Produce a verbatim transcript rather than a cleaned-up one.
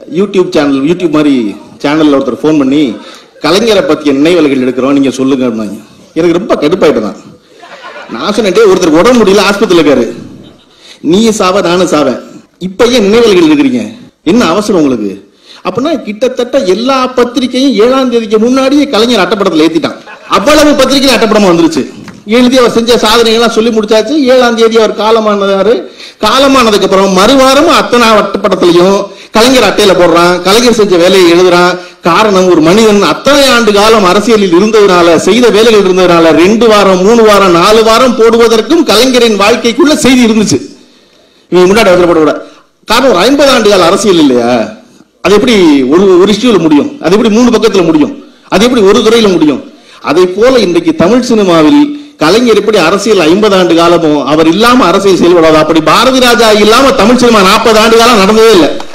YouTube channel YouTube மாதிரி சேனல்ல ஒருத்தர் ஃபோன் பண்ணி கலைஞரை பற்றிய நினைவலைகள் எடுக்கிறோம் நீங்க சொல்லுங்க அப்படின்னாங்க. எனக்கு ரொம்ப கடுப்பாயிட்டு தான். நான் சொன்னே ஒருத்தர் உடம்பு முடியல ஆஸ்பத்திரியில் இருக்காரு, நீ சாவ நானும் சாவேன், இப்ப ஏன் நினைவலைகள் எடுக்கிறீங்க, என்ன அவசரம் உங்களுக்கு? அப்படின்னா கிட்டத்தட்ட எல்லா பத்திரிகையும் ஏழாம் தேதிக்கு முன்னாடியே கலைஞர் அட்டப்படத்தில் ஏத்திட்டான். அவ்வளவு பத்திரிகை அட்டப்படமா வந்துருச்சு. எழுதி அவர் செஞ்ச சாதனைகள்லாம் சொல்லி முடிச்சாச்சு. ஏழாம் தேதி அவர் காலமானதாரு. காலமானதுக்கு அப்புறம் மறுவாரமும் அத்தனை அட்டப்படத்திலையும் கலைஞர் அட்டையில போடுறான், கலைஞர் செஞ்ச வேலையை எழுதுறான். காரணம், ஒரு மனிதன் அத்தனை ஆண்டு காலம் அரசியலில் இருந்ததுனால, செய்த வேலைகள் இருந்ததுனால ரெண்டு வாரம் மூணு வாரம் நாலு வாரம் போடுவதற்கும் கலைஞரின் வாழ்க்கைக்குள்ள செய்தி இருந்துச்சு. இவங்க முன்னாடி அவசரப்பட காரணம், ஒரு ஐம்பது ஆண்டு கால அரசியல் இல்லையா, அது எப்படி ஒரு ஒரு இஷ்யூல முடியும், அது எப்படி மூணு பக்கத்துல முடியும், அது எப்படி ஒரு துறையில முடியும்? அதை போல இன்றைக்கு தமிழ் சினிமாவில் கலைஞர் எப்படி அரசியல் ஐம்பது ஆண்டு காலமும் அவர் இல்லாம அரசியல் செயல்படாது, அப்படி பாரதி ராஜா இல்லாம தமிழ் சினிமா நாற்பது ஆண்டு காலம் நடந்ததே இல்லை.